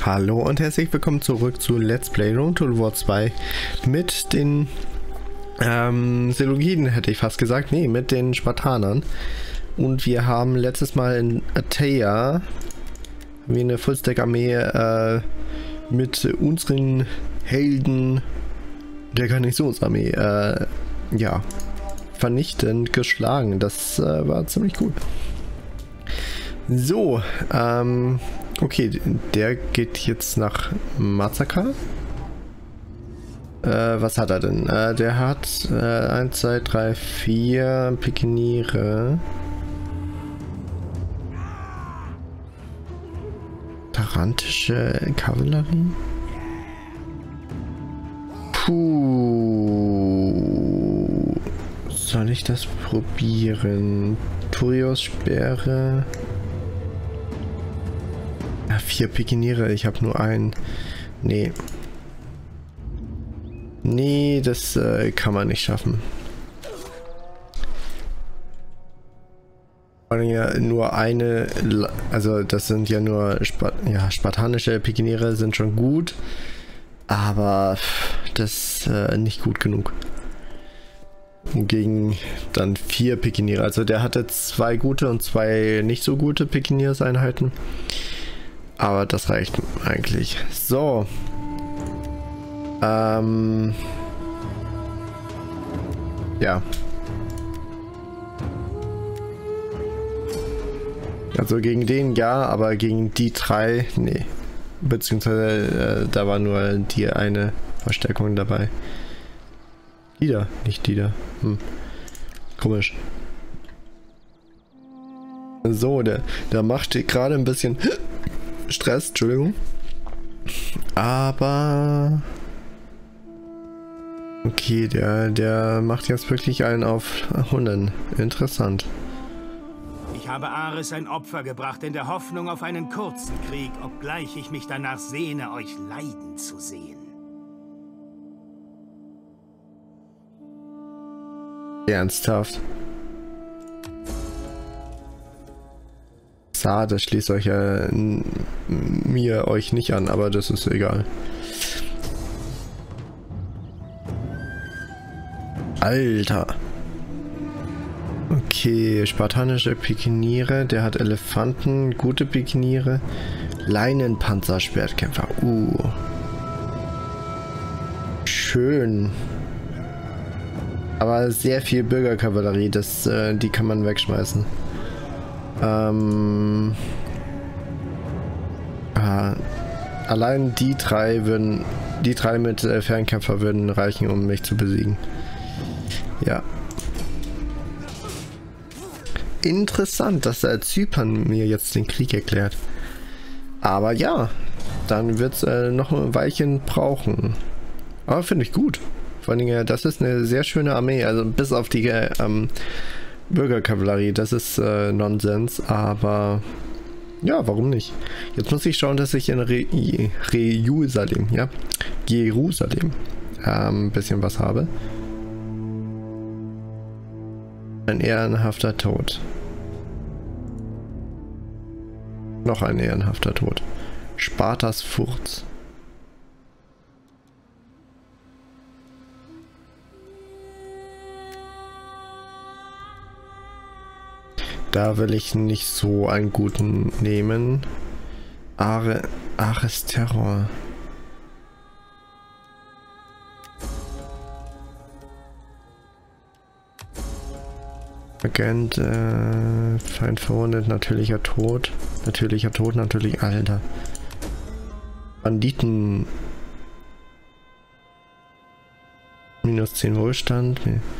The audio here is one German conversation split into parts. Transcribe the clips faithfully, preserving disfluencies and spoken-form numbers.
Hallo und herzlich willkommen zurück zu Let's Play Rome Total War zwei mit den ähm, Seleuciden, hätte ich fast gesagt. Nee, mit den Spartanern. Und wir haben letztes Mal in Achaia wie eine Fullstack-Armee äh, mit unseren Helden der Garnisonsarmee äh, ja, vernichtend geschlagen. Das äh, war ziemlich gut. So, ähm, okay, der geht jetzt nach Massaker. Äh, was hat er denn? Äh, der hat äh, eins, zwei, drei, vier Pikiniere. Tarantische Kavallerie? Puh. Soll ich das probieren? Turios Speere. Ja, vier Pikiniere, ich habe nur einen. Nee. Nee, das äh, kann man nicht schaffen. Ja, nur eine, also das sind ja nur Spart ja, spartanische Pikiniere sind schon gut, aber das äh, nicht gut genug. Gegen dann vier Pikiniere, also der hatte zwei gute und zwei nicht so gute Pikinierseinheiten. Aber das reicht eigentlich. So. Ähm. Ja. Also gegen den ja, aber gegen die drei, nee. Beziehungsweise äh, da war nur die eine Verstärkung dabei. Die da, nicht die da. Hm. Komisch. So, der, der macht gerade ein bisschen Stress, Entschuldigung. Aber okay, der, der macht jetzt wirklich einen auf hundert. Interessant. Ich habe Ares ein Opfer gebracht in der Hoffnung auf einen kurzen Krieg, obgleich ich mich danach sehne, euch leiden zu sehen. Ernsthaft. Das schließt euch ja mir euch nicht an, aber das ist egal. Alter. Okay, spartanische Pikiniere, der hat Elefanten, gute Pikiniere, Leinenpanzerschwertkämpfer. Uh. Schön. Aber sehr viel Bürgerkavallerie, das äh, die kann man wegschmeißen. Ähm, ah, allein die drei würden, die drei mit äh, Fernkämpfer würden reichen, um mich zu besiegen. Ja. Interessant, dass äh, Zypern mir jetzt den Krieg erklärt. Aber ja, dann wird es äh, noch ein Weilchen brauchen. Aber finde ich gut. Vor allem, äh, das ist eine sehr schöne Armee, also bis auf die äh, ähm, Bürgerkavallerie, das ist äh, Nonsens, aber ja, warum nicht? Jetzt muss ich schauen, dass ich in Re Re Jerusalem, ja, Jerusalem ein ähm, bisschen was habe. Ein ehrenhafter Tod. Noch ein ehrenhafter Tod. Spartas Furz. Da will ich nicht so einen guten nehmen. Are, Ares Terror. Agent, äh, Feind verwundet, natürlicher Tod. Natürlicher Tod, natürlich, Alter. Banditen. Minus zehn Wohlstand.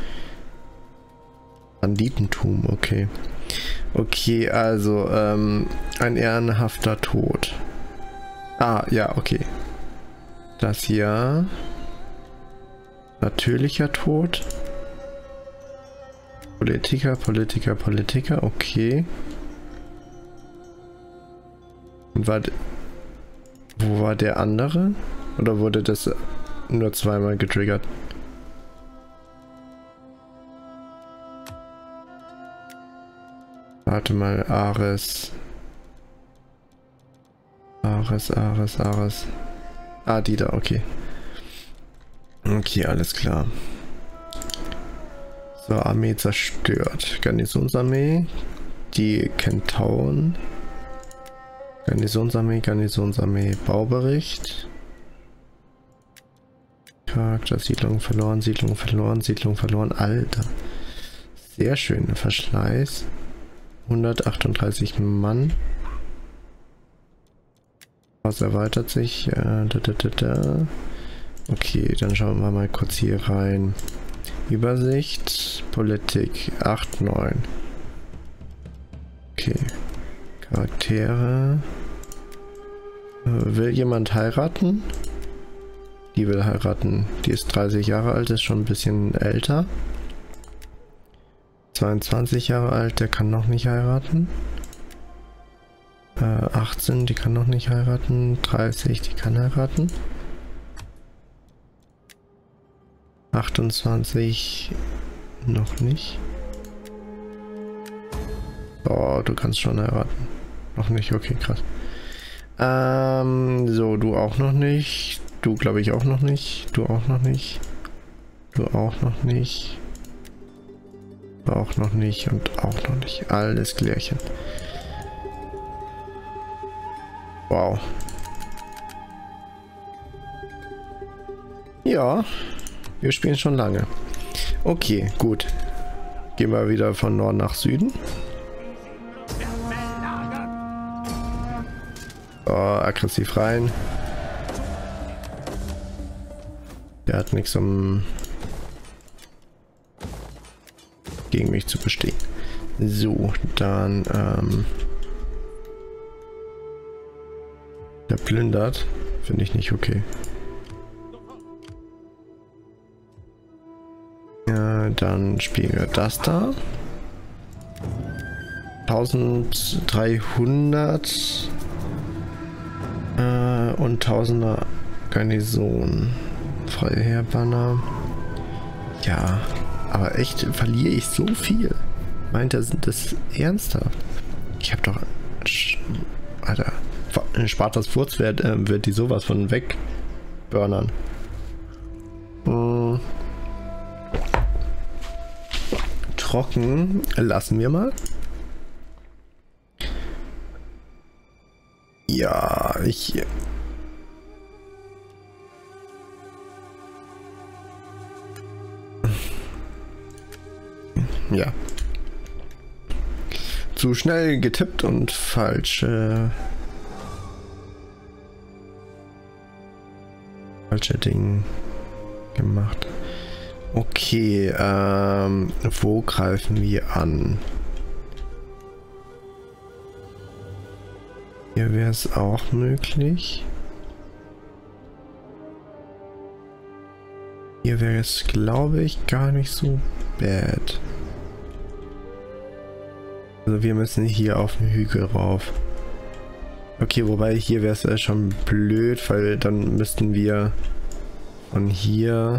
Banditentum, okay. Okay, also, ähm, ein ehrenhafter Tod. Ah, ja, okay. Das hier. Natürlicher Tod. Politiker, Politiker, Politiker, okay. Und war, wo war der andere? Oder wurde das nur zweimal getriggert? Warte mal, Ares. Ares, Ares, Ares. Ah, die da, okay. Okay, alles klar. So, Armee zerstört. Garnisonsarmee. Die Kentauren. Garnisonsarmee, Garnisonsarmee. Baubericht. Charakter, Siedlung verloren, Siedlung verloren, Siedlung verloren. Alter. Sehr schön. Verschleiß. hundertachtunddreißig Mann. Was erweitert sich? Äh, da, da, da, da. Okay, dann schauen wir mal kurz hier rein. Übersicht, Politik, acht, neun. Okay. Charaktere. Äh, will jemand heiraten? Die will heiraten. Die ist dreißig Jahre alt, ist schon ein bisschen älter. zweiundzwanzig Jahre alt, der kann noch nicht heiraten. Äh, achtzehn, die kann noch nicht heiraten. dreißig, die kann heiraten. achtundzwanzig, noch nicht. Oh, du kannst schon heiraten. Noch nicht, okay, krass. Ähm, so, du auch noch nicht. Du glaube ich auch noch nicht. Du auch noch nicht. Du auch noch nicht. Auch noch nicht und auch noch nicht. Alles klärchen. Wow. Ja, wir spielen schon lange. Okay, gut. Gehen wir wieder von Norden nach Süden. So, aggressiv rein. Der hat nichts, um gegen mich zu bestehen. So, dann ähm, der plündert. Finde ich nicht okay. Ja, dann spielen wir das da. eintausenddreihundert äh, und tausender Garnison. Freiherrbanner. Ja, aber echt verliere ich so viel. Meint er das ernsthaft? Ich habe doch... Alter, Spartas Furz wird, äh, wird die sowas von wegburnern. Hm. Trocken lassen wir mal. Ja, ich... Ja. Zu schnell getippt und falsch. Äh, falsche Ding gemacht. Okay, ähm, wo greifen wir an? Hier wäre es auch möglich. Hier wäre es, glaube ich, gar nicht so bad. Also wir müssen hier auf den Hügel rauf. Okay, wobei hier wäre es schon blöd, weil dann müssten wir von hier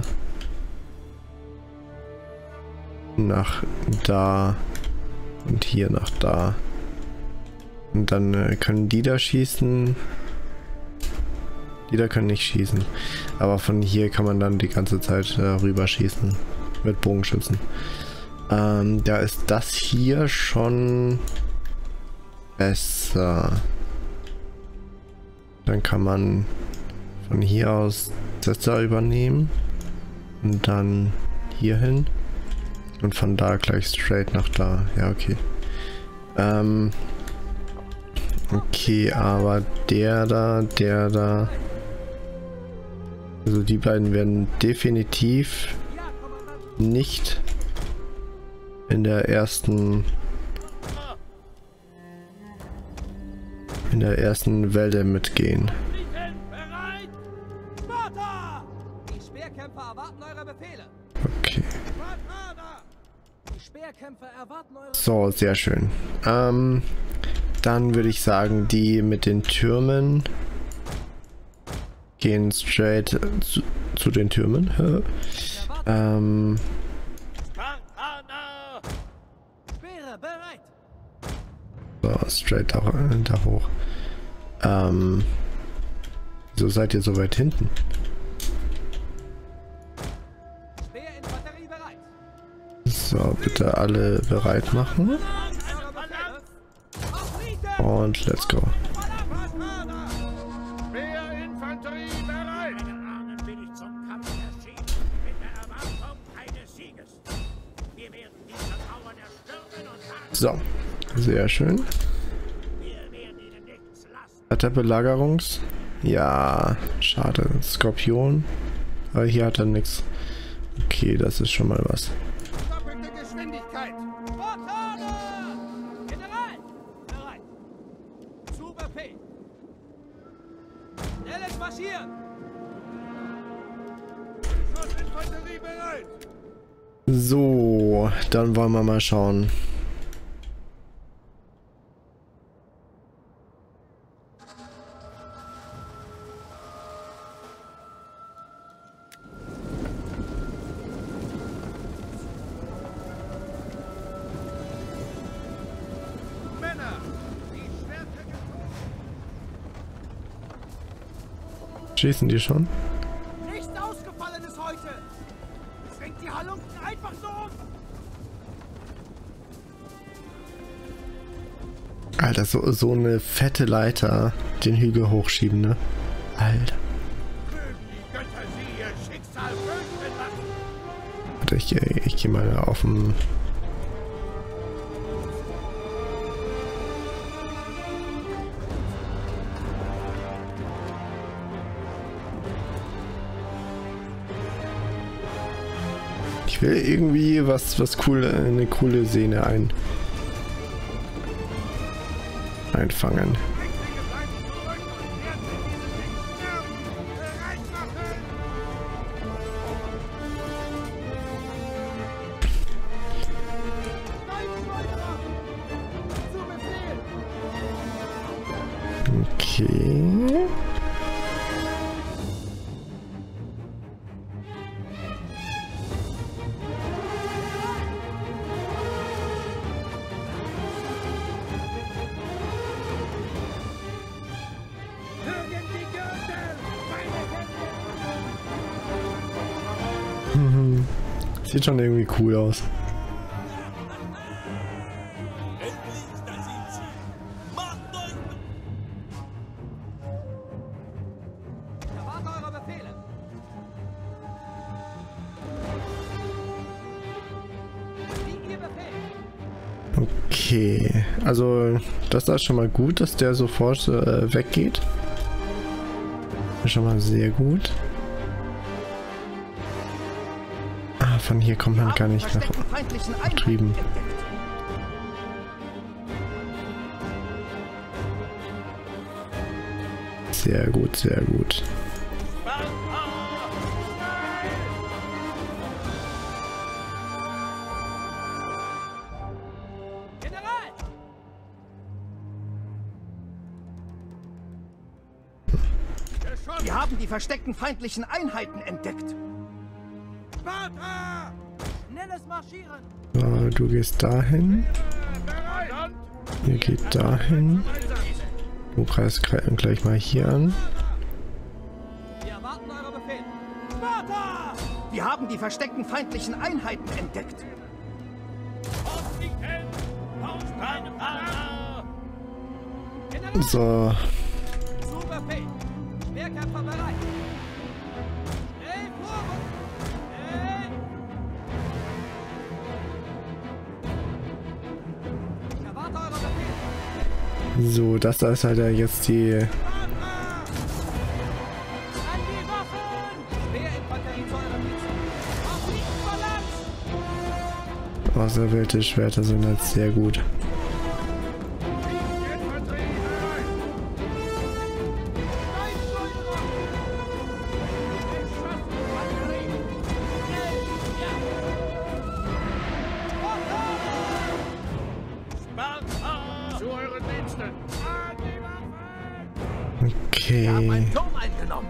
nach da und hier nach da. Und dann äh, können die da schießen. Die da können nicht schießen. Aber von hier kann man dann die ganze Zeit äh, rüber schießen. Mit Bogenschützen. Ähm, da ist das hier schon besser. Dann kann man von hier aus das da übernehmen. Und dann hier hin. Und von da gleich straight nach da. Ja, okay. Ähm, okay, aber der da, der da. Also die beiden werden definitiv nicht in der ersten in der ersten Welle mitgehen. Okay. So, sehr schön. Ähm, dann würde ich sagen, die mit den Türmen gehen straight zu, zu den Türmen. ähm, So, straight da, da hoch. Ähm, Wieso seid ihr so weit hinten? So, bitte alle bereit machen. Und let's go. So, sehr schön. Hat er Belagerungs? Ja, schade. Skorpion. Aber hier hat er nichts. Okay, das ist schon mal was. So, dann wollen wir mal schauen. Schießen die schon? Nichts Ausgefallenes heute! Zwingt die Halunken einfach so um! Alter, so, so eine fette Leiter den Hügel hochschieben, ne? Alter. Mögen die Götter sie ihr Schicksal fürchten lassen! Warte, ich, ich gehe mal auf den... Ich will irgendwie was, was cool, eine coole Szene ein, einfangen. Okay. Sieht schon irgendwie cool aus. Okay, also das ist schon mal gut, dass der sofort äh, weggeht. Schon mal sehr gut. Ah, von hier kommt man gar nicht nach drüben. Sehr gut, sehr gut. Wir haben die versteckten feindlichen Einheiten entdeckt. Schnelles Marschieren! So, du gehst dahin. Ihr geht dahin. Du greifst gleich mal hier an. Wir erwarten eure Befehle. Sparta! Wir haben die versteckten feindlichen Einheiten entdeckt. So. Super P. Schwerkämpfer bereit. Schnell vorwärts. Schnell. Ich erwarte eure Befehle. So, das da ist halt ja jetzt die... An die Waffen! Schwerinfanterie zu euren Diensten. Auf die Balance! Auserwählte Schwerter sind halt sehr gut. Wir haben Okay. einen Turm eingenommen.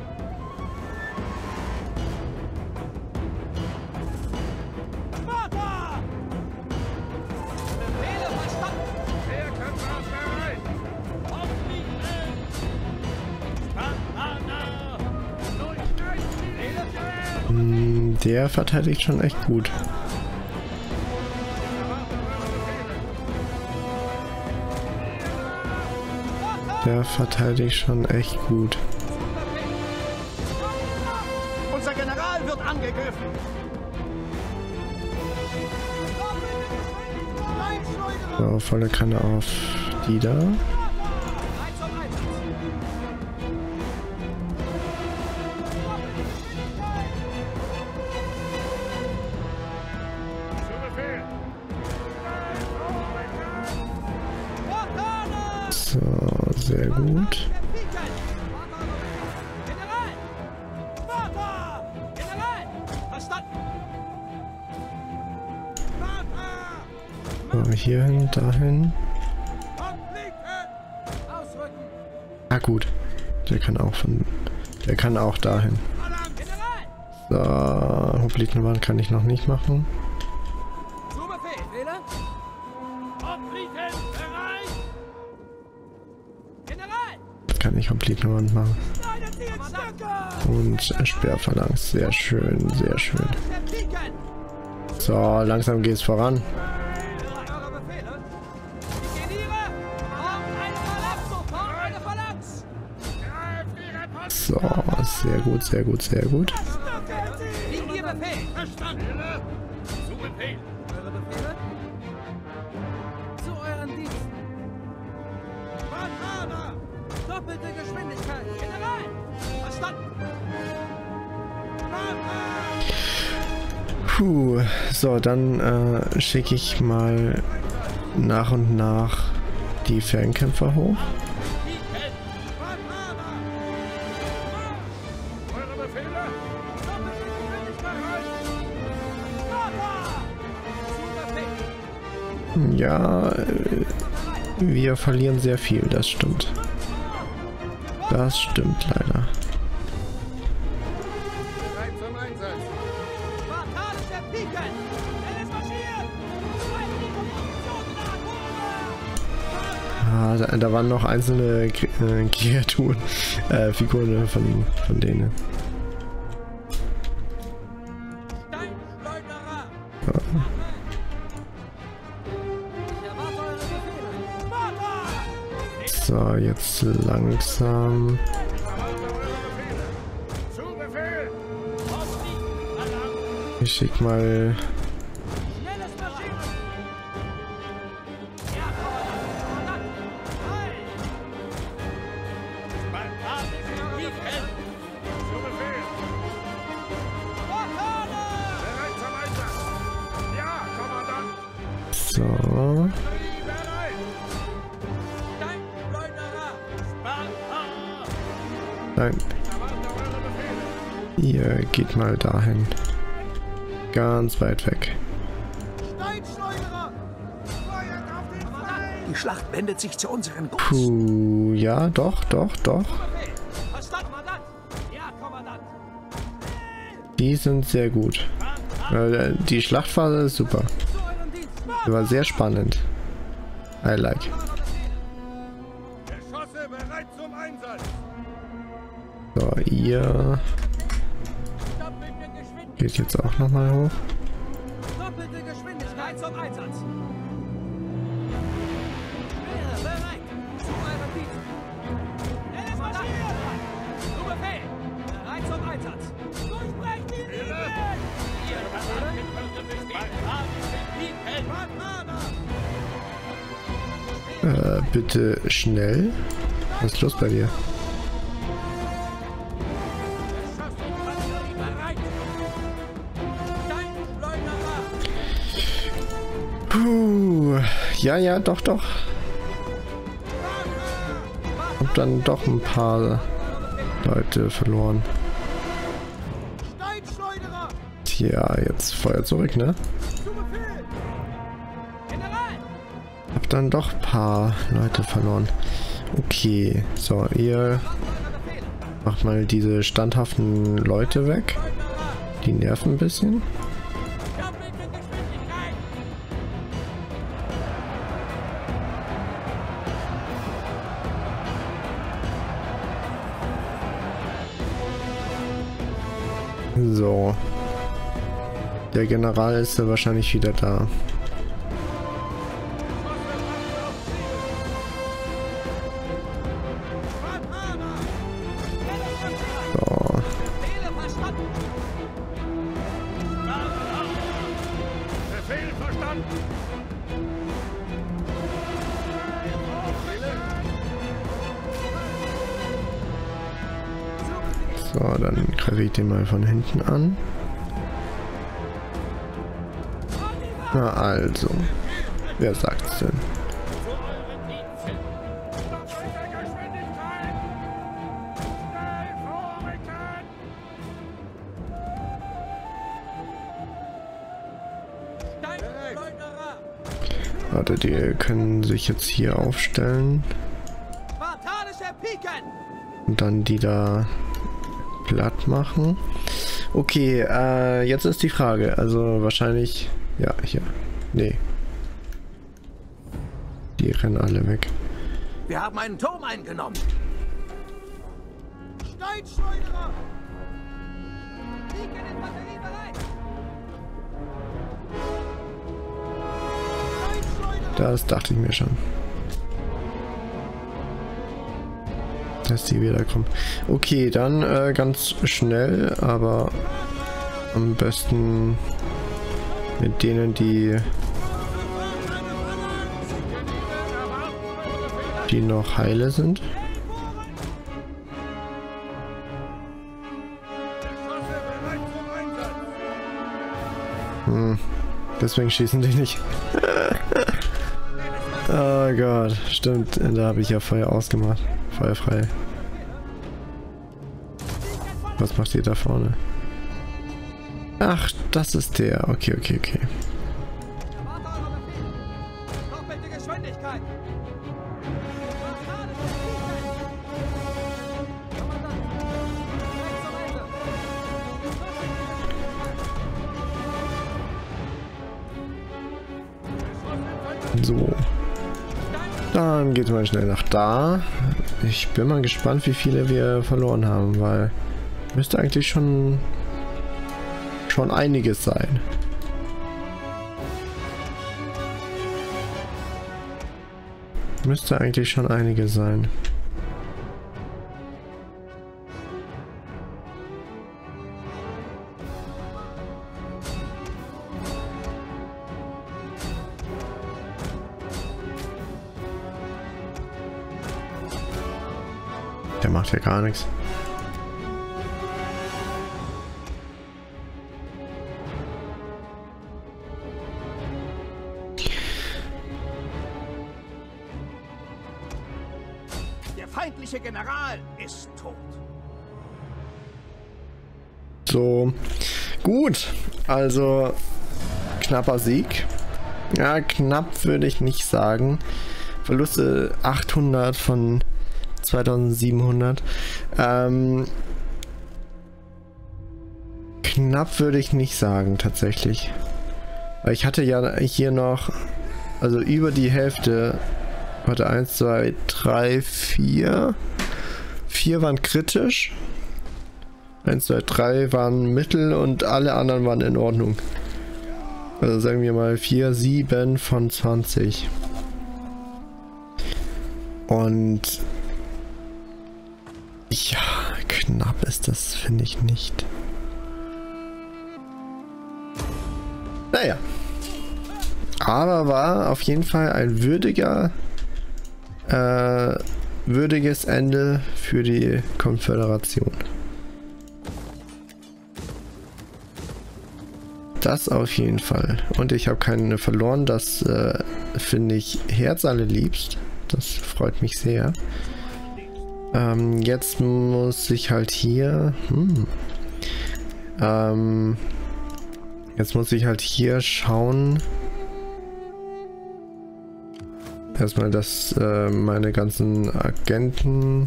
Sparta! Befehle verstanden. Schwerkämpfer bereit. Aufliegen! Sparta! Der verteidigt schon echt gut. Der verteidigt schon echt gut. Unser General wird angegriffen. So, volle Kanne auf die da. So, sehr gut. So, hierhin, dahin. Ah gut, der kann auch von, der kann auch dahin. So, Hoplitenwand kann ich noch nicht machen. Kann ich Hoplitenwand machen. Und Speerphalanx, sehr schön, sehr schön. So, langsam geht's voran. So, sehr gut, sehr gut, sehr gut. Zu euren Diensten. Doppelte Geschwindigkeit. General! Verstanden! Puh, so, dann äh, schicke ich mal nach und nach die Fernkämpfer hoch. Ja, äh, wir verlieren sehr viel, das stimmt. Das stimmt leider. Ah, da, da waren noch einzelne äh, Kreaturen, äh, Figuren von, von denen. Ja. So, jetzt langsam. Ich schick mal. So. Nein. Ihr geht mal dahin. Ganz weit weg. Die Schlacht wendet sich zu unseren Gunsten. Puh, ja, doch, doch, doch. Die sind sehr gut. Äh, Die Schlachtphase ist super. Die war sehr spannend. I like. So, ihr geht jetzt auch nochmal hoch. Doppelte Geschwindigkeit zum Einsatz. Wäre bereit. Zu euren Diensten. Er ist marschiert. Zu Befehl. Bereit zum Einsatz. Durchbrecht die Linien. Äh, bitte schnell. Was ist los bei dir? Puh. Ja, ja, doch, doch. Hab dann doch ein paar Leute verloren. Tja, jetzt Feuer zurück, ne? Hab dann doch ein paar Leute verloren. Okay, so, ihr macht mal diese standhaften Leute weg. Die nerven ein bisschen. So. Der General ist ja wahrscheinlich wieder da. So. Befehl verstanden. So, dann greife ich den mal von hinten an. Na also, wer sagt's denn? Warte, die können sich jetzt hier aufstellen. Und dann die da platt machen. Okay, äh, jetzt ist die Frage. Also wahrscheinlich... Ja, hier. Nee. Die rennen alle weg. Wir haben einen Turm eingenommen. Steinschleuderer! Pike in Batterie bereit! Das dachte ich mir schon. Dass die wiederkommen. Okay, dann äh, ganz schnell, aber am besten mit denen, die die noch heile sind. Hm, deswegen schießen die nicht. Oh Gott, stimmt, da habe ich ja Feuer ausgemacht. Feuer frei. Was macht ihr da vorne? Ach, das ist der. Okay, okay, okay. Doppelte Geschwindigkeit! So. Dann geht mal schnell nach da. Ich bin mal gespannt, wie viele wir verloren haben, weil müsste eigentlich schon schon einiges sein. Müsste eigentlich schon einiges sein. Der macht ja gar nichts. Der feindliche General ist tot. So, gut. Also, knapper Sieg. Ja, knapp würde ich nicht sagen. Verluste achthundert von zweitausendsiebenhundert. Ähm, knapp würde ich nicht sagen, tatsächlich. Weil ich hatte ja hier noch, also über die Hälfte, warte, eins, zwei, drei, vier. vier waren kritisch. eins, zwei, drei waren mittel und alle anderen waren in Ordnung. Also sagen wir mal vier, sieben von zwanzig. Und ja, knapp ist das, finde ich nicht. Naja. Aber war auf jeden Fall ein würdiger, äh, würdiges Ende für die Konföderation. Das auf jeden Fall. Und ich habe keine verloren. Das äh, finde ich herzallerliebst. Das freut mich sehr. Ähm, jetzt muss ich halt hier... Hm, ähm, jetzt muss ich halt hier schauen. Erstmal, dass äh, meine ganzen Agenten...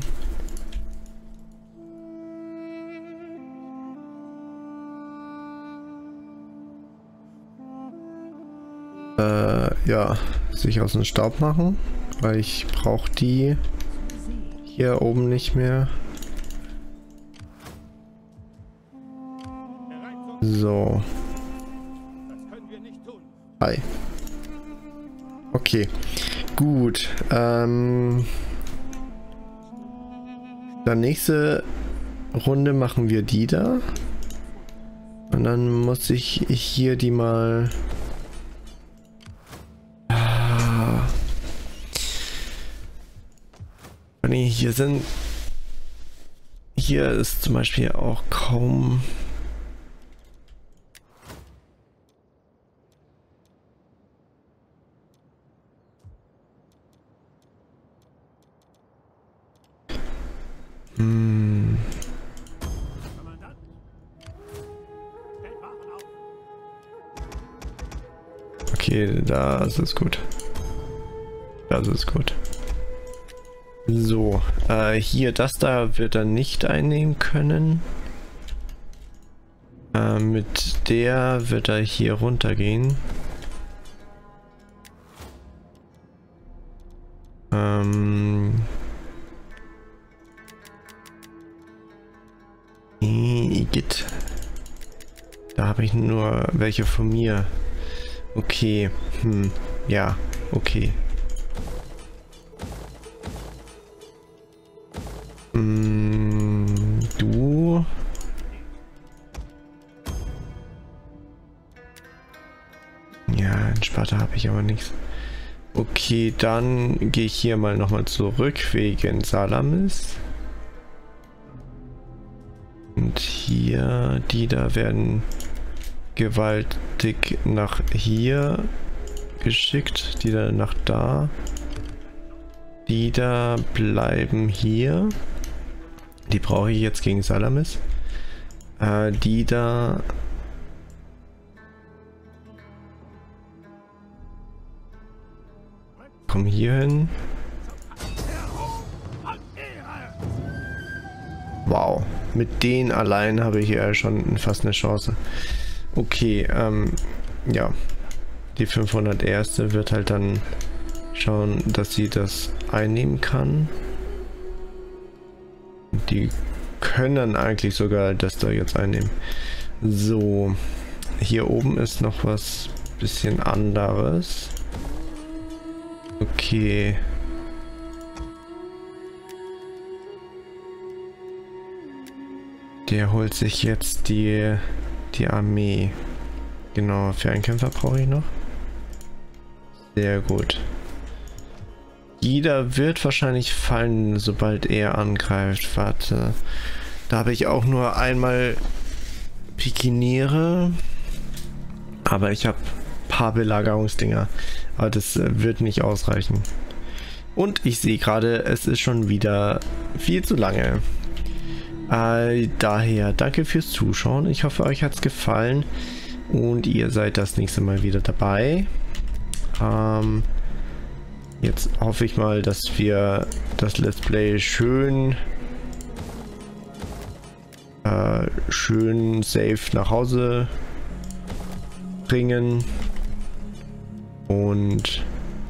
Äh, ja, sich aus dem Staub machen, weil ich brauche die hier oben nicht mehr. So. Hi. Okay, gut. Ähm, dann nächste Runde machen wir die da. Und dann muss ich hier die mal... Ah. Nee, hier sind... Hier ist zum Beispiel auch kaum... Hm. Okay, das ist gut. Das ist gut. So, äh, hier, das da wird er nicht einnehmen können. Äh, mit der wird er hier runtergehen. Ähm... Igitt. Da habe ich nur welche von mir. Okay. Hm. Ja. Okay. Hm, du. Ja, einen Spatter habe ich aber nichts. Okay, dann gehe ich hier mal nochmal zurück wegen Salamis. Und hier, die da werden gewaltig nach hier geschickt, die da nach da. Die da bleiben hier. Die brauche ich jetzt gegen Salamis. Äh, die da... Komm hier hin. Wow. Mit denen allein habe ich ja schon fast eine Chance. Okay, ähm, ja. Die fünfhundert erste wird halt dann schauen, dass sie das einnehmen kann. Die können eigentlich sogar das da jetzt einnehmen. So, hier oben ist noch was bisschen anderes. Okay. Der holt sich jetzt die, die Armee. Genau, Fernkämpfer brauche ich noch. Sehr gut. Jeder wird wahrscheinlich fallen, sobald er angreift. Warte. Da habe ich auch nur einmal Pikiniere. Aber ich habe ein paar Belagerungsdinger. Aber das wird nicht ausreichen. Und ich sehe gerade, es ist schon wieder viel zu lange. Äh, daher, danke fürs Zuschauen. Ich hoffe, euch hat es gefallen. Und ihr seid das nächste Mal wieder dabei. Ähm, jetzt hoffe ich mal, dass wir das Let's Play schön äh, schön safe nach Hause bringen. Und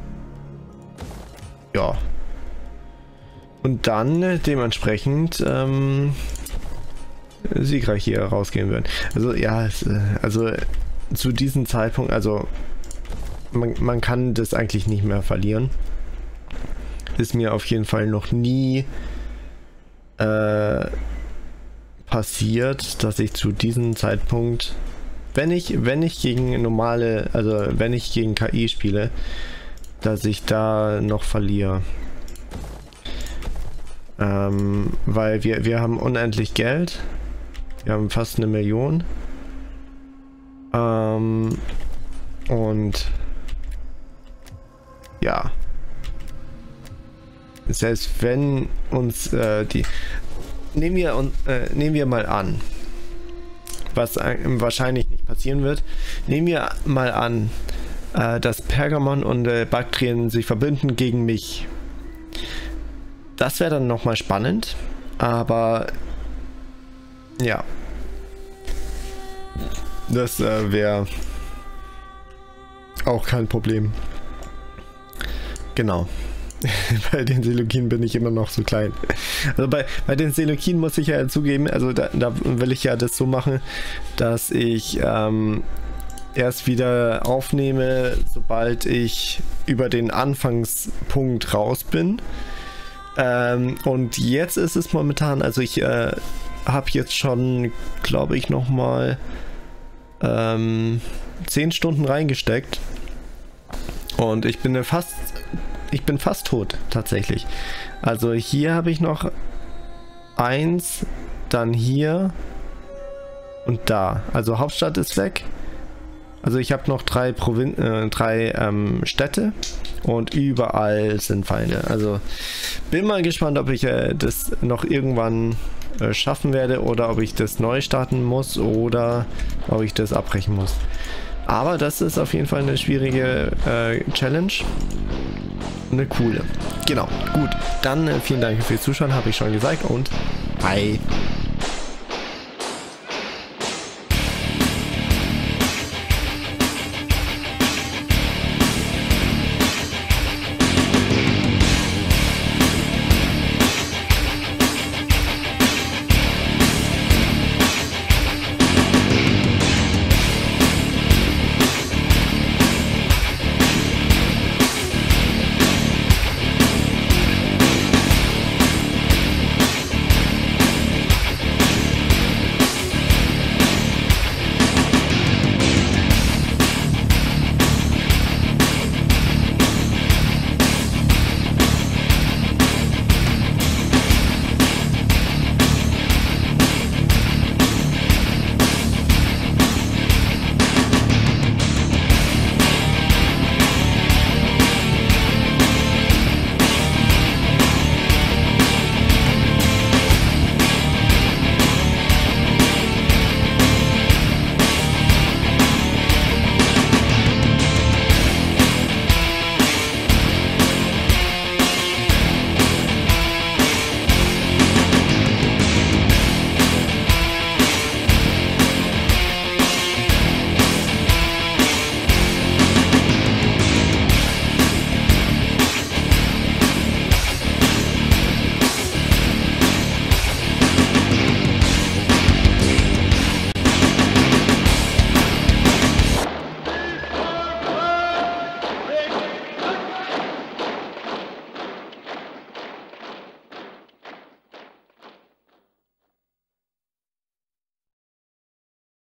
ja. Und dann dementsprechend ähm, siegreich hier rausgehen werden. Also ja, es, also zu diesem Zeitpunkt, also man, man kann das eigentlich nicht mehr verlieren. Ist mir auf jeden Fall noch nie äh, passiert, dass ich zu diesem Zeitpunkt, wenn ich, wenn ich gegen normale, also wenn ich gegen K I spiele, dass ich da noch verliere. Ähm, weil wir, wir haben unendlich Geld. Wir haben fast eine Million. Ähm, und ja. Selbst wenn uns äh, die... Nehmen wir, äh, nehmen wir mal an, was wahrscheinlich nicht passieren wird. Nehmen wir mal an, äh, dass Pergamon und äh, Baktrien sich verbinden gegen mich. Das wäre dann nochmal spannend, aber ja, das äh, wäre auch kein Problem. Genau. Bei den Seleukiden bin ich immer noch so klein. Also bei, bei den Seleukiden muss ich ja zugeben, also da, da will ich ja das so machen, dass ich ähm, erst wieder aufnehme, sobald ich über den Anfangspunkt raus bin. Ähm, und jetzt ist es momentan, also ich äh, habe jetzt schon, glaube ich, nochmal ähm, zehn Stunden reingesteckt. Und ich bin fast, ich bin fast tot, tatsächlich. Also hier habe ich noch eins, dann hier und da. Also Hauptstadt ist weg. Also ich habe noch drei, Provin äh, drei ähm, Städte und überall sind Feinde. Also bin mal gespannt, ob ich äh, das noch irgendwann äh, schaffen werde oder ob ich das neu starten muss oder ob ich das abbrechen muss. Aber das ist auf jeden Fall eine schwierige äh, Challenge. Eine coole. Genau, gut. Dann äh, vielen Dank fürs Zuschauen, habe ich schon gesagt, und bye.